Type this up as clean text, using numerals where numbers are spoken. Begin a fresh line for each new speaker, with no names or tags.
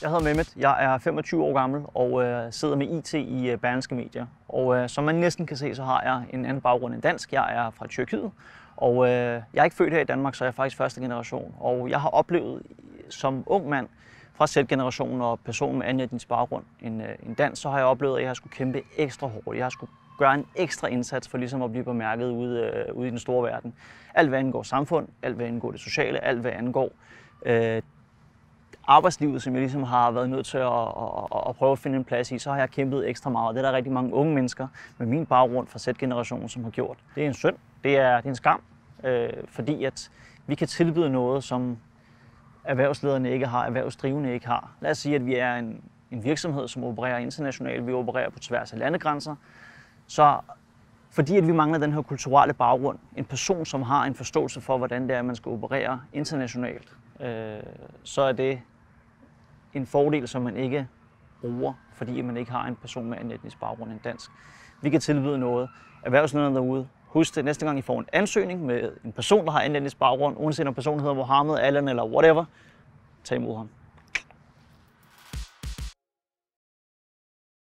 Jeg hedder Mehmet, jeg er 25 år gammel og sidder med IT i Berlingske Medier. Og som man næsten kan se, så har jeg en anden baggrund end dansk. Jeg er fra Tyrkiet, og jeg er ikke født her i Danmark, så jeg er faktisk første generation. Og jeg har oplevet som ung mand fra Z-generationen og person med anden etnisk baggrund end dansk, så har jeg oplevet, at jeg har skulle kæmpe ekstra hårdt. Jeg har skulle gøre en ekstra indsats for ligesom at blive bemærket ude i den store verden. Alt hvad angår samfund, alt hvad angår det sociale, alt hvad angår arbejdslivet, som jeg ligesom har været nødt til at prøve at finde en plads i, så har jeg kæmpet ekstra meget. Det er der rigtig mange unge mennesker med min baggrund fra Z-generationen, som har gjort. Det er en synd, det er en skam, fordi at vi kan tilbyde noget, som erhvervslederne ikke har, erhvervsdrivende ikke har. Lad os sige, at vi er en virksomhed, som opererer internationalt, vi opererer på tværs af landegrænser, så fordi at vi mangler den her kulturelle baggrund, en person, som har en forståelse for, hvordan det er, man skal operere internationalt, så er det en fordel, som man ikke bruger, fordi man ikke har en person med en etnisk baggrund end dansk. Vi kan tilbyde noget. Erhvervslederne derude, husk det, næste gang I får en ansøgning med en person, der har en etnisk baggrund, uanset om personen hedder Mohammed, Allan eller whatever, tag imod ham.